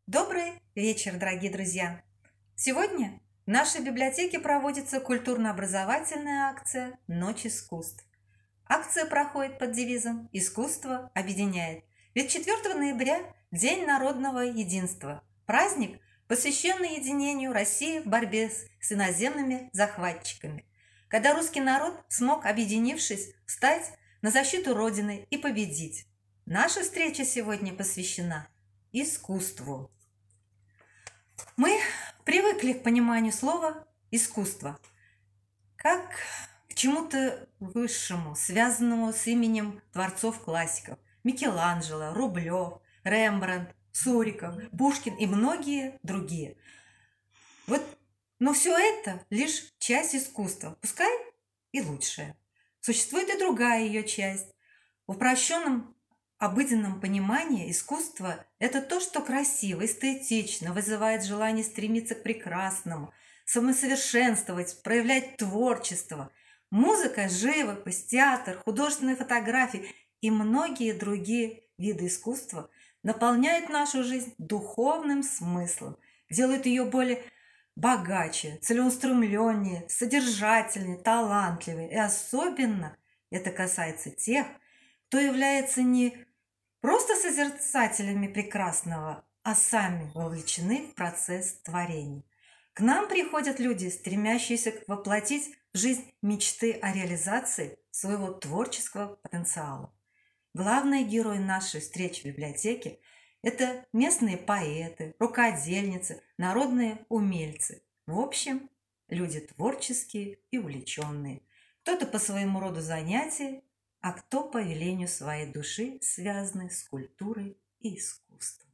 Добрый вечер, дорогие друзья! Сегодня в нашей библиотеке проводится культурно-образовательная акция «Ночь искусств». Акция проходит под девизом «Искусство объединяет». Ведь 4 ноября– День народного единства. Праздник, посвященный единению России в борьбе с иноземными захватчиками. Когда русский народ смог, объединившись, встать на защиту Родины и победить. Наша встреча сегодня посвящена искусству. Мы привыкли к пониманию слова «искусство» как к чему-то высшему, связанному с именем творцов-классиков Микеланджело, Рублев, Рембрандт, Суриков, Пушкин и многие другие. Но все это лишь часть искусства, пускай и лучшая. Существует и другая ее часть. В упрощенном обыденном понимании искусство – это то, что красиво, эстетично, вызывает желание стремиться к прекрасному, самосовершенствовать, проявлять творчество. Музыка, живопись, театр, художественные фотографии и многие другие виды искусства наполняют нашу жизнь духовным смыслом, делают ее более богаче, целеустремленнее, содержательнее, талантливее. И особенно это касается тех, кто является не просто созерцателями прекрасного, а сами вовлечены в процесс творения. К нам приходят люди, стремящиеся воплотить в жизнь мечты о реализации своего творческого потенциала. Главный герой нашей встречи в библиотеке – это местные поэты, рукодельницы, народные умельцы. В общем, люди творческие и увлеченные. Кто-то по своему роду занятия, а кто по велению своей души связаны с культурой и искусством.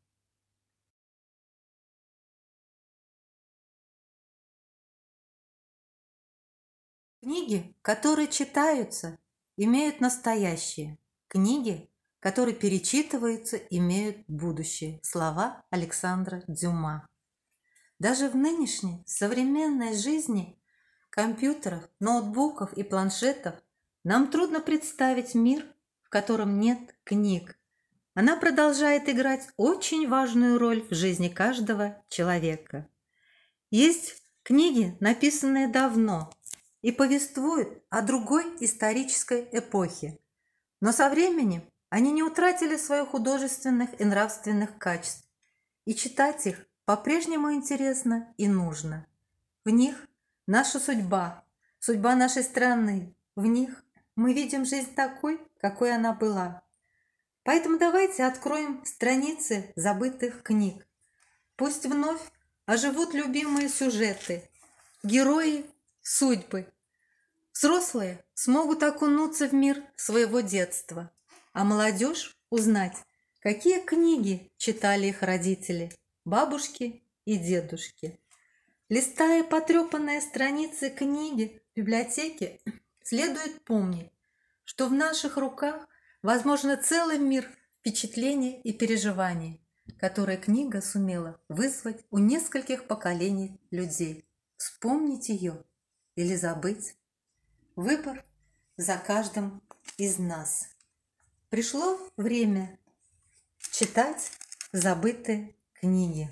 Книги, которые читаются, имеют настоящее. Книги, которые перечитываются, имеют будущее. Слова Александра Дюма. Даже в нынешней современной жизни компьютеров, ноутбуков и планшетов нам трудно представить мир, в котором нет книг. Она продолжает играть очень важную роль в жизни каждого человека. Есть книги, написанные давно, и повествуют о другой исторической эпохе. Но со временем они не утратили своих художественных и нравственных качеств, и читать их по-прежнему интересно и нужно. В них наша судьба, судьба нашей страны, в них мы видим жизнь такой, какой она была. Поэтому давайте откроем страницы забытых книг. Пусть вновь оживут любимые сюжеты, герои, судьбы. Взрослые смогут окунуться в мир своего детства, а молодежь узнать, какие книги читали их родители, бабушки и дедушки. Листая потрепанные страницы книги в библиотеке, следует помнить, что в наших руках возможно целый мир впечатлений и переживаний, которые книга сумела вызвать у нескольких поколений людей. Вспомнить ее или забыть – выбор за каждым из нас. Пришло время читать забытые книги.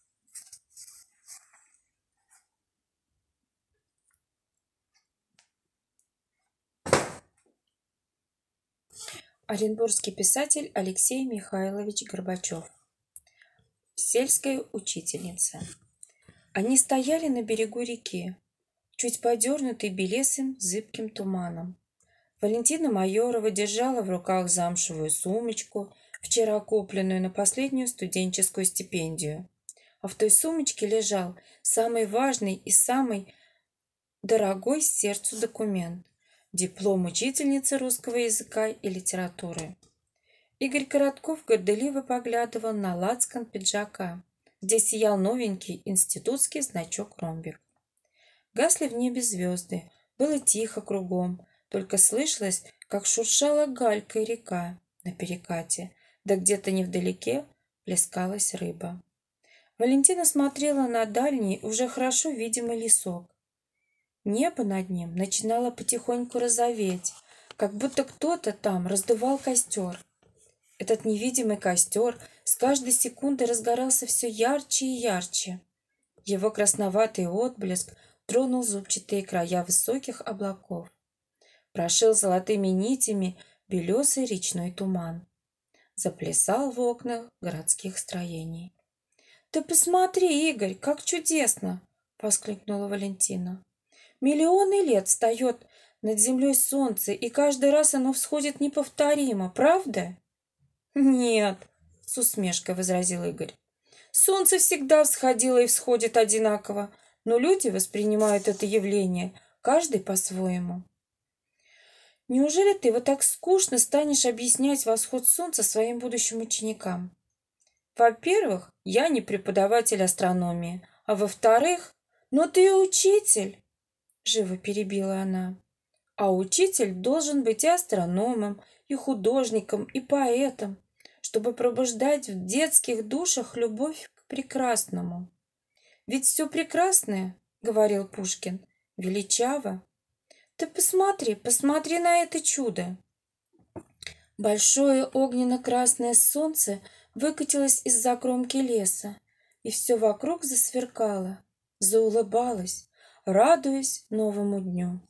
Оренбургский писатель Алексей Михайлович Горбачев. Сельская учительница. Они стояли на берегу реки, чуть подернутый белесым зыбким туманом. Валентина Майорова держала в руках замшевую сумочку, вчера купленную на последнюю студенческую стипендию. А в той сумочке лежал самый важный и самый дорогой сердцу документ – диплом учительницы русского языка и литературы. Игорь Коротков горделиво поглядывал на лацкан пиджака, где сиял новенький институтский значок ромбик. Гасли в небе звезды, было тихо кругом, только слышалось, как шуршала галькой река на перекате, да где-то невдалеке плескалась рыба. Валентина смотрела на дальний, уже хорошо видимый лесок. Небо над ним начинало потихоньку розоветь, как будто кто-то там раздувал костер. Этот невидимый костер с каждой секундой разгорался все ярче и ярче. Его красноватый отблеск тронул зубчатые края высоких облаков, прошил золотыми нитями белесый речной туман, заплясал в окнах городских строений. «Ты посмотри, Игорь, как чудесно!» — воскликнула Валентина. «Миллионы лет встает над землей солнце, и каждый раз оно всходит неповторимо, правда?» «Нет», — с усмешкой возразил Игорь. «Солнце всегда всходило и всходит одинаково, но люди воспринимают это явление, каждый по-своему». «Неужели ты вот так скучно станешь объяснять восход солнца своим будущим ученикам?» «Во-первых, я не преподаватель астрономии, а во-вторых, но ты учитель», — живо перебила она. «А учитель должен быть и астрономом, и художником, и поэтом, чтобы пробуждать в детских душах любовь к прекрасному. Ведь все прекрасное, — говорил Пушкин, — величаво. Ты посмотри, посмотри на это чудо!» Большое огненно-красное солнце выкатилось из-за кромки леса, и все вокруг засверкало, заулыбалось, радуясь новому дню.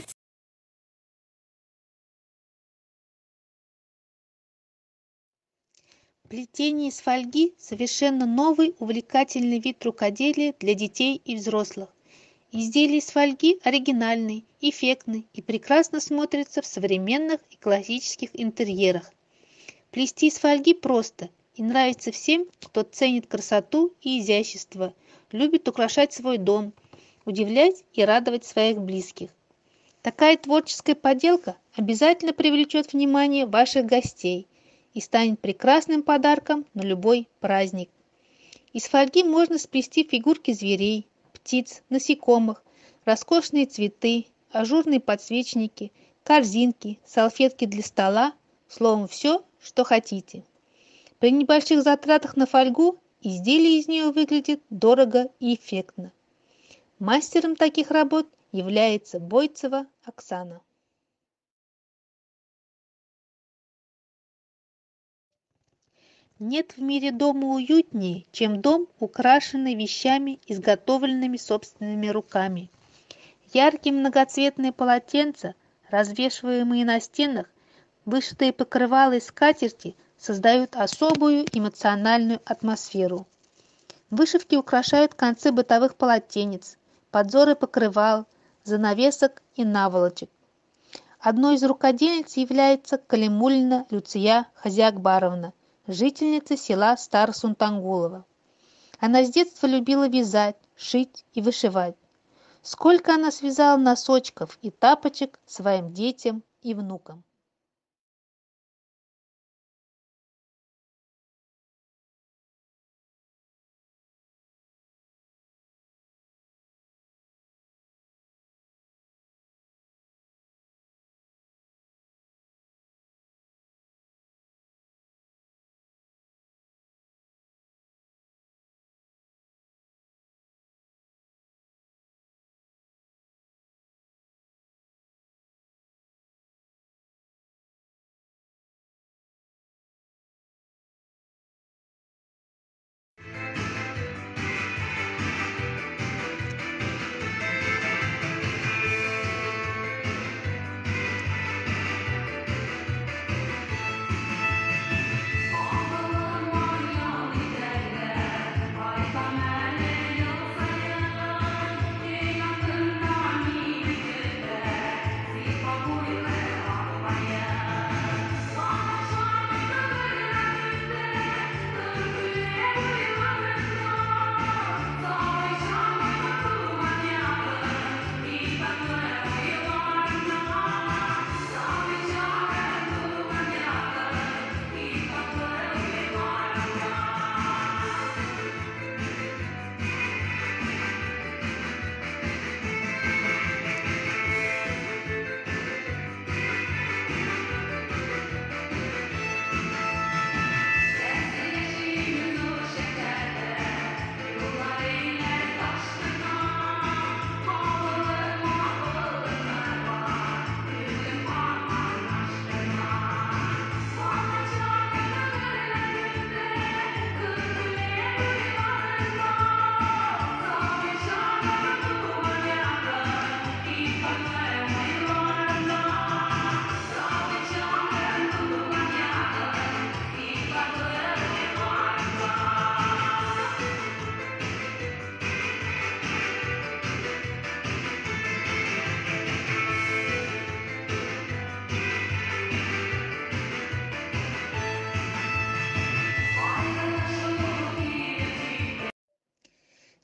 Плетение из фольги – совершенно новый увлекательный вид рукоделия для детей и взрослых. Изделия из фольги оригинальны, эффектны и прекрасно смотрятся в современных и классических интерьерах. Плести из фольги просто и нравится всем, кто ценит красоту и изящество, любит украшать свой дом, удивлять и радовать своих близких. Такая творческая поделка обязательно привлечет внимание ваших гостей и станет прекрасным подарком на любой праздник. Из фольги можно сплести фигурки зверей, птиц, насекомых, роскошные цветы, ажурные подсвечники, корзинки, салфетки для стола, словом, все, что хотите. При небольших затратах на фольгу изделие из нее выглядит дорого и эффектно. Мастером таких работ является Бойцева Оксана. Нет в мире дома уютнее, чем дом, украшенный вещами, изготовленными собственными руками. Яркие многоцветные полотенца, развешиваемые на стенах, вышитые покрывала и скатерти создают особую эмоциональную атмосферу. Вышивки украшают концы бытовых полотенец, подзоры покрывал, занавесок и наволочек. Одной из рукодельниц является Калимуллина Люция Хазиакбаровна, жительница села Старосунтангулово. Она с детства любила вязать, шить и вышивать. Сколько она связала носочков и тапочек своим детям и внукам.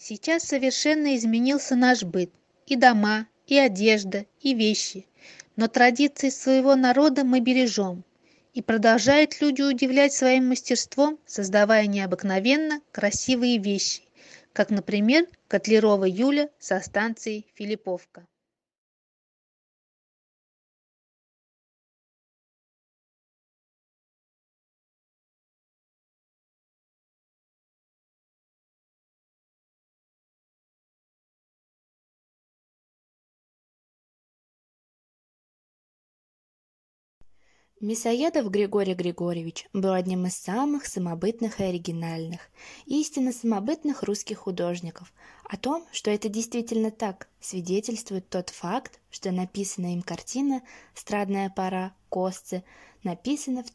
Сейчас совершенно изменился наш быт. И дома, и одежда, и вещи. Но традиции своего народа мы бережем. И продолжают люди удивлять своим мастерством, создавая необыкновенно красивые вещи, как, например, Котлярова Юля со станции Филипповка. Мясоедов Григорий Григорьевич был одним из самых самобытных и оригинальных, истинно самобытных русских художников. О том, что это действительно так, свидетельствует тот факт, что написанная им картина «Страдная пора. Косцы» написана в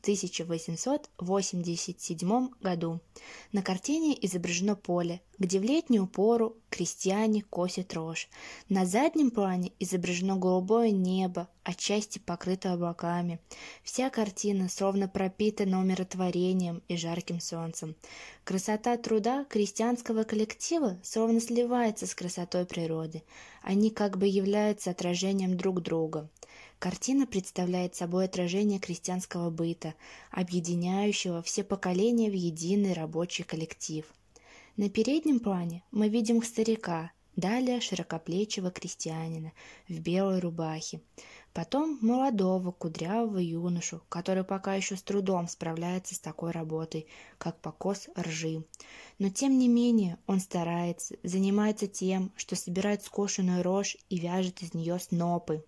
1887 году. На картине изображено поле, где в летнюю пору крестьяне косят рожь. На заднем плане изображено голубое небо, отчасти покрыто облаками. Вся картина словно пропитана умиротворением и жарким солнцем. Красота труда крестьянского коллектива словно сливается с красотой природы. Они как бы являются отражением друг друга. Картина представляет собой отражение крестьянского быта, объединяющего все поколения в единый рабочий коллектив. На переднем плане мы видим старика, далее широкоплечего крестьянина в белой рубахе, потом молодого кудрявого юношу, который пока еще с трудом справляется с такой работой, как покос ржи. Но тем не менее он старается, занимается тем, что собирает скошенную рожь и вяжет из нее снопы.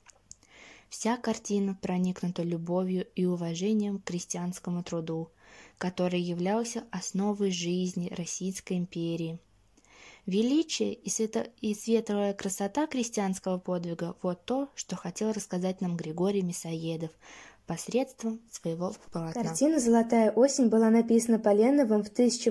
Вся картина проникнута любовью и уважением к крестьянскому труду, который являлся основой жизни Российской империи. Величие и светлая красота крестьянского подвига – вот то, что хотел рассказать нам Григорий Мясоедов посредством своего полотна. Картина «Золотая осень» была написана Поленовым в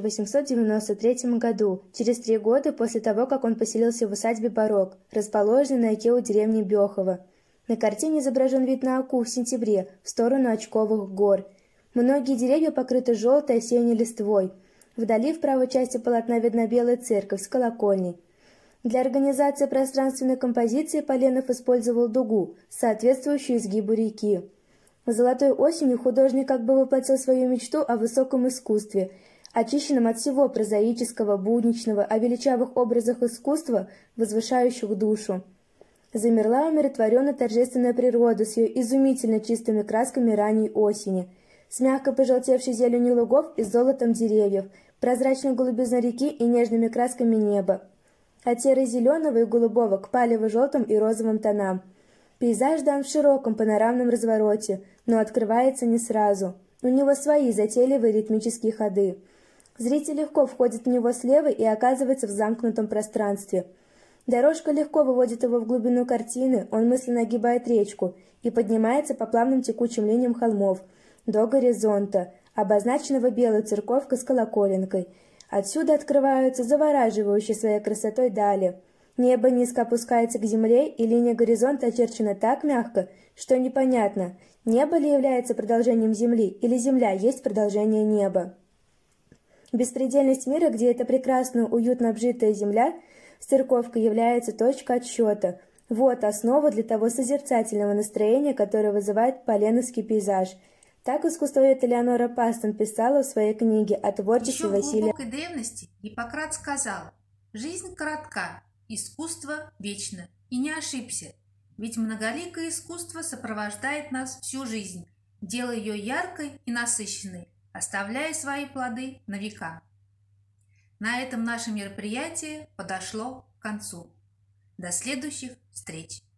1893 году, через 3 года после того, как он поселился в усадьбе Барок, расположенной на оке у деревни Бехово. На картине изображен вид на оку в сентябре, в сторону Очковых гор. Многие деревья покрыты желтой осенней листвой. Вдали в правой части полотна видна белая церковь с колокольней. Для организации пространственной композиции Поленов использовал дугу, соответствующую изгибу реки. «Золотой осенью» художник как бы воплотил свою мечту о высоком искусстве, очищенном от всего прозаического, будничного, о величавых образах искусства, возвышающих душу. Замерла умиротворенно торжественная природа с ее изумительно чистыми красками ранней осени, с мягко пожелтевшей зеленью лугов и золотом деревьев, прозрачной голубизной реки и нежными красками неба. От серо-зеленого и голубого к палево-желтым и розовым тонам. Пейзаж дан в широком панорамном развороте, но открывается не сразу. У него свои затейливые ритмические ходы. Зритель легко входит в него слева и оказывается в замкнутом пространстве. Дорожка легко выводит его в глубину картины, он мысленно огибает речку и поднимается по плавным текучим линиям холмов до горизонта, обозначенного белой церковкой с колоколенкой. Отсюда открываются завораживающие своей красотой дали. Небо низко опускается к земле, и линия горизонта очерчена так мягко, что непонятно, небо ли является продолжением земли, или земля есть продолжение неба. Беспредельность мира, где эта прекрасная, уютно обжитая земля с церковкой является точкой отсчета. Вот основа для того созерцательного настроения, которое вызывает поленовский пейзаж. Так искусствовед Элеонора Пастон писала в своей книге о творчестве Василия. Еще в глубокой древности Гиппократ сказал: «Жизнь коротка, искусство вечно». И не ошибся, ведь многоликое искусство сопровождает нас всю жизнь, делая ее яркой и насыщенной, оставляя свои плоды на века. На этом наше мероприятие подошло к концу. До следующих встреч!